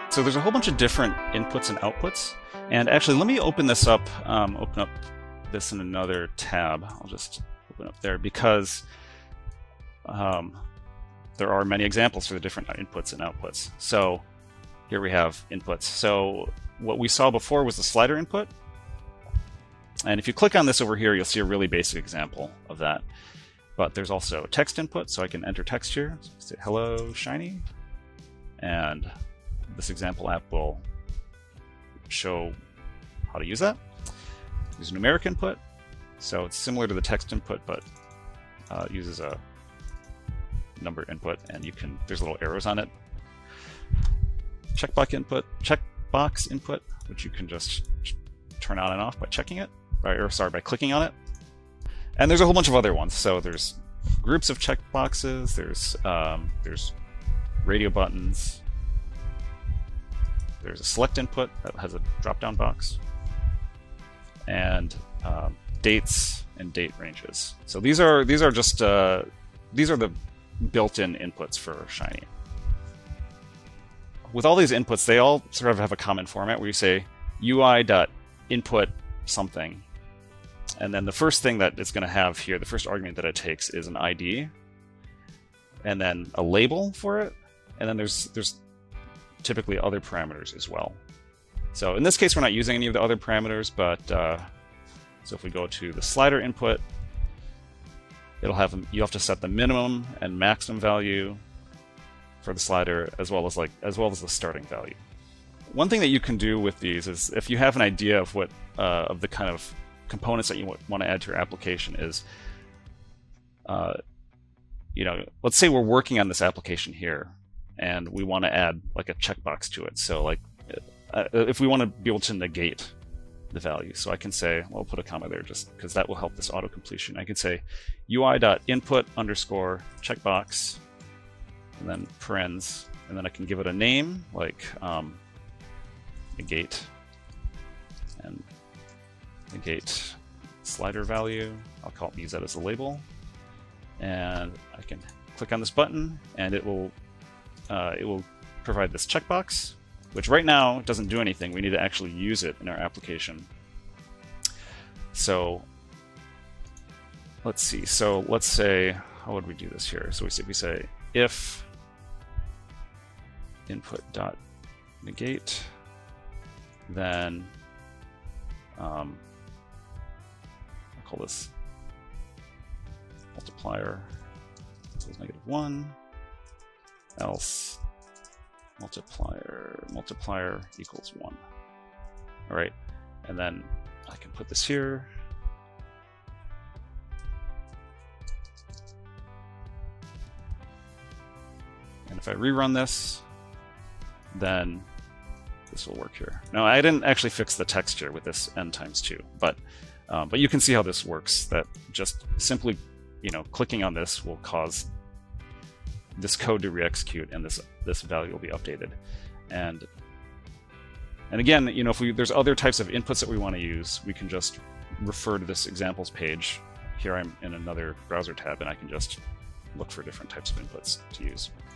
So there's a whole bunch of different inputs and outputs. And actually, let me open this up, open up this in another tab. I'll just open up there because there are many examples for the different inputs and outputs. So here we have inputs. So what we saw before was the slider input. And if you click on this over here, you'll see a really basic example of that. But there's also text input, so I can enter text here. So say hello, Shiny. And this example app will show how to use that. There's numeric input. So it's similar to the text input, but uses a number input, and you can, there's little arrows on it. Checkbox input, which you can just turn on and off by checking it, by clicking on it. And there's a whole bunch of other ones. So there's groups of checkboxes, there's radio buttons, there's a select input that has a drop-down box, and dates and date ranges. So these are just these are the built-in inputs for Shiny. With all these inputs, they all sort of have a common format where you say UI.input something, and then the first thing that it's going to have here, the first argument that it takes, is an ID, and then a label for it, and then there's typically other parameters as well. So in this case, we're not using any of the other parameters, but so if we go to the slider input, it'll have, you have to set the minimum and maximum value for the slider, as well as the starting value. One thing that you can do with these is, if you have an idea of what of the kind of components that you want to add to your application, is you know, let's say we're working on this application here, and we want to add like a checkbox to it. So like if we want to be able to negate the value, so I can say, well, I'll put a comma there just because that will help this auto completion. I can say UI.input underscore checkbox, and then parens, and then I can give it a name like negate, and negate slider value. I'll use that as a label, and I can click on this button, and it will provide this checkbox, which right now doesn't do anything. We need to actually use it in our application. So let's see. So let's say, how would we do this here? So we say if input.negate, then I'll call this multiplier equals -1, else multiplier equals 1. All right, and then I can put this here. And if I rerun this, then this will work here. Now, I didn't actually fix the text here with this n times 2, but you can see how this works. That just simply, you know, clicking on this will cause this code to re-execute, and this value will be updated. And again, you know, if there's other types of inputs that we want to use, we can just refer to this examples page. Here I'm in another browser tab, and I can just look for different types of inputs to use.